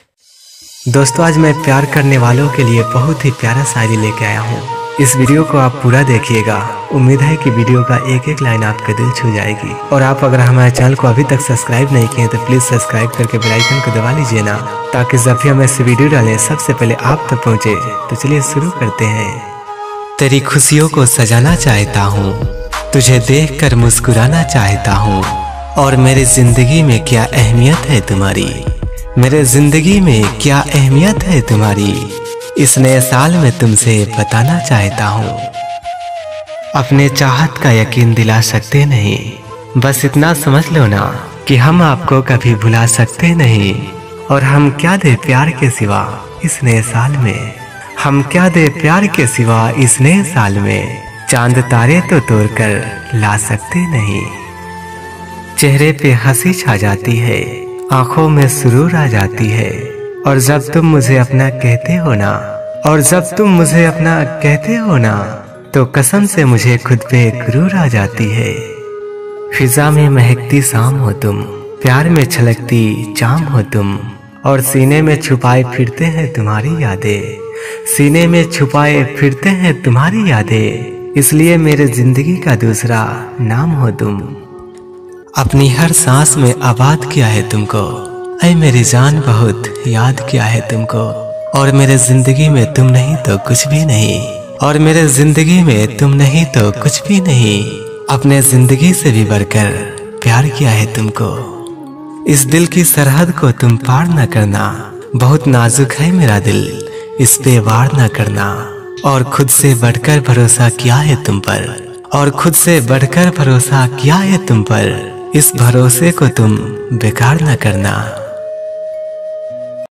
दोस्तों आज मैं प्यार करने वालों के लिए बहुत ही प्यारा शायरी लेके आया हूँ। इस वीडियो को आप पूरा देखिएगा। उम्मीद है कि वीडियो का एक एक लाइन आपके दिल छू जाएगी। और आप अगर हमारे चैनल को अभी तक सब्सक्राइब नहीं किए तो प्लीज सब्सक्राइब करके बेल आइकन को दबा लीजिए ना, ताकि जब भी हम ऐसे वीडियो डालें सबसे पहले आप तक पहुँचे। तो चलिए शुरू करते हैं। तेरी खुशियों को सजाना चाहता हूँ, तुझे देख कर मुस्कुराना चाहता हूँ, और मेरी जिंदगी में क्या अहमियत है तुम्हारी, मेरे जिंदगी में क्या अहमियत है तुम्हारी, इस नए साल में तुमसे बताना चाहता हूँ। अपने चाहत का यकीन दिला सकते नहीं, बस इतना समझ लो ना कि हम आपको कभी भुला सकते नहीं। और हम क्या दे प्यार के सिवा इस नए साल में, हम क्या दे प्यार के सिवा इस नए साल में, चांद तारे तो तोड़ कर ला सकते नहीं। चेहरे पे हंसी छा जाती है, आंखों में सुरूर आ जाती है, और जब तुम मुझे अपना कहते हो ना, और जब तुम मुझे अपना कहते हो ना, तो कसम से मुझे खुद पे गुरूर आ जाती है। फिजा में महकती शाम हो तुम, प्यार में छलकती चाम हो तुम, और सीने में छुपाए फिरते हैं तुम्हारी यादें, सीने में छुपाए फिरते हैं तुम्हारी यादें, इसलिए मेरे जिंदगी का दूसरा नाम हो तुम। अपनी हर सांस में आबाद किया है तुमको, ऐ मेरी जान बहुत याद किया है तुमको, और मेरे जिंदगी में तुम नहीं तो कुछ भी नहीं, और मेरे जिंदगी में तुम नहीं तो कुछ भी नहीं, अपने जिंदगी से भी बढ़कर प्यार किया है तुमको। इस दिल की सरहद को तुम पार न करना, बहुत नाजुक है मेरा दिल, इस पे वार न करना, और खुद से बढ़कर भरोसा किया है तुम पर, और खुद से बढ़कर भरोसा किया है तुम पर, इस भरोसे को तुम बेकार न करना।